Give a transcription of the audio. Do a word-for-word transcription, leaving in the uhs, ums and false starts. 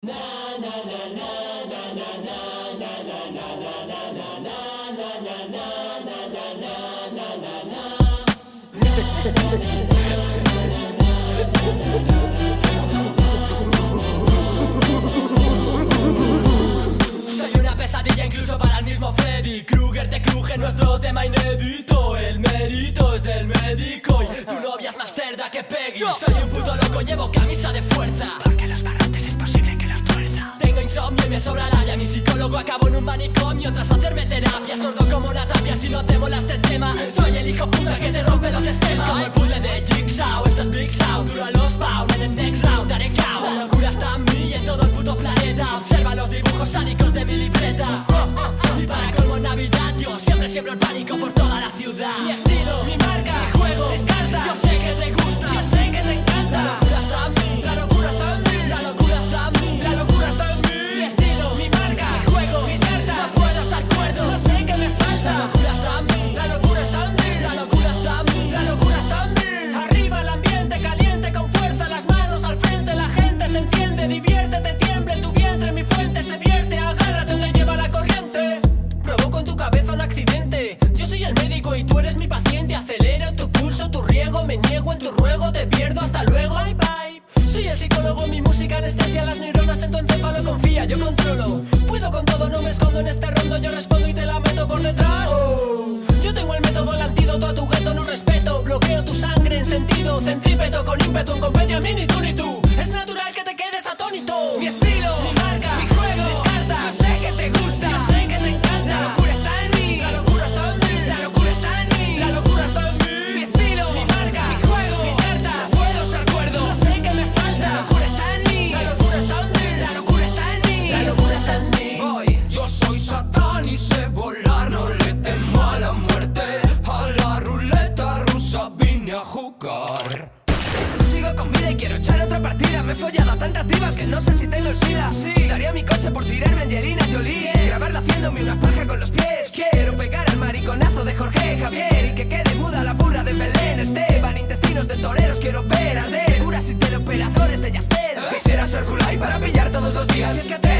Soy una pesadilla incluso para el mismo Freddy Krueger. Te cruje nuestro tema inédito. El mérito es del médico y tu novia es más cerda que Peggy. Soy un puto loco, llevo camisa de fuerza, porque los barrotes es posible que los tuerza. Tengo insomnio y me sobra labia. Mi psicólogo acabó en un manicomio tras hacerme terapia. Sordo como una tapia si no te mola este tema. Soy el hijo puta que te rompe los esquemas. Como el puzzle de Jigsaw, esto es Big Sound. Duro a los pound, en el next round daré cao. La locura está en mí y en todo el puto planeta. Observa los dibujos sádicos de mi libreta. Y para colmo en Navidad yo siempre siembro el pánico por toda la ciudad. Mi estilo, mi marca, mi juego, descarta. Yo sé que te gusta, yo sé que te encanta. La locura está en mí, la locura está en mí. La locura está en mí, la locura está en mí. Mi estilo, mi marca, mi juego, mis cartas. No puedo estar cuerdo, no sé qué me falta. La locura está en mí, la locura está en mí. La locura está en mí, la locura está en mí. Arriba el ambiente caliente con fuerza, las manos al frente, la gente se enciende, diviértete, tiemble tu vientre, mi fuente se vierte, agárrate donde lleva la corriente. Provoco en tu cabeza un accidente. Yo soy el médico y tú eres mi paciente. Acelero tu pulso, tu riego, me niego en tu ruego, te pierdo, hasta luego. Bye bye. Soy el psicólogo, mi música anestesia las neuronas en tu encéfalo, confía, yo controlo. Puedo con todo, no me escondo en este rondo, yo respondo y te la meto por detrás. Oh. Yo tengo el método, el antídoto a tu gueto, no respeto. Bloqueo tu sangre en sentido centrípeto, con ímpetu, en competia, a mí ni tú ni tú. Es natural que te quedes atónito. Mi estilo, mi marca, mi juego, descarta. Yo sé que te gusta, yo sé que te encanta. La locura está en mí, la locura está en mí. La locura está en mí, la locura está en mí. Mi estilo, mi marca, mi juego, mis cartas. No puedo estar cuerdo, no sé qué me falta. La locura está en mí, la locura está en mí. La locura está en mí, la locura está en mí. Voy, yo soy Satán y sé volar, no le temo a la muerte. A la ruleta rusa vine a jugar. Sigo con vida y quiero echar otra partida. Me he follado a tantas divas que no sé si tengo el SIDA. Sí, daría mi coche por tirarme Angelina Jolie, yeah. Grabarla haciéndome una paja con los pies. Quiero pegar al mariconazo de Jorge Javier y que quede muda la burra de Belén Esteban. Intestinos de toreros quiero ver arder. Curas y teleoperadores de Yastel. Quisiera ser Julai para pillar todos los días. Si es que te